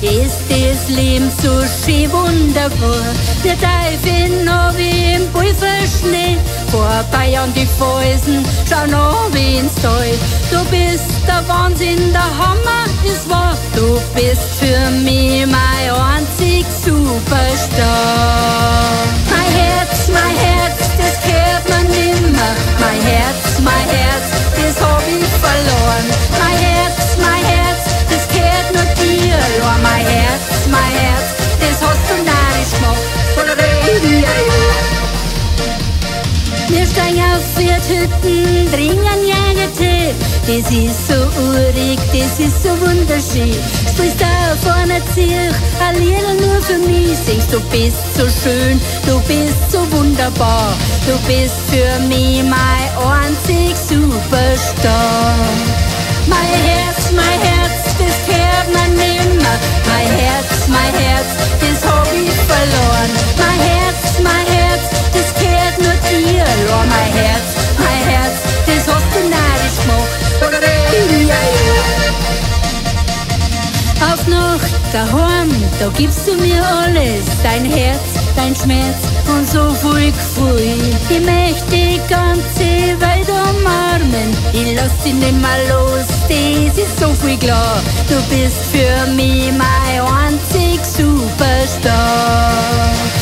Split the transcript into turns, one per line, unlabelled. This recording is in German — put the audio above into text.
ist das Leben so schön wunderbar. Wir teifen noch wie im Pulverschnee, vorbei an die Felsen, schau noch wie ins Tal. Du bist der Wahnsinn, der Hammer ist wahr. Du bist für mich mein einzig Superstar. Mein Herz, das gehört mir nimmer. Mein Herz, das hab ich verloren. Mein Herz, das gehört nur dir. Ja, mein Herz, das hast du narrisch gemacht. Wir steigen auf Pferdhütten, trinken Jägertee. Das ist so urig, das ist so wunderschön. Spielst auf einer Zirch, ein Lied nur für mich. Singst, du bist so schön, du bist so wunderbar. Du bist für mich mein einzig Superstar. Mein Herz, das gehört mir nimmer. Mein Herz, das hab ich verloren. Mein Herz, das gehört nur dir. Ja, mein Herz, das hast du narrisch gemacht. Auf Nacht daheim, da gibst du mir alles. Dein Herz, dein Schmerz und so viel Gefühl. Ich möchte die ganze Welt umarmen. Ich lass dich nimmer los, das ist so viel klar. Du bist für mich mein einzig Superstar.